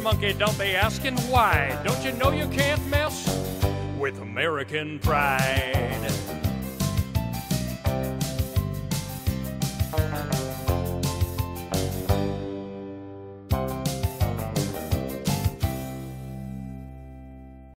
monkey, don't be asking why. Don't you know you can't mess with American pride?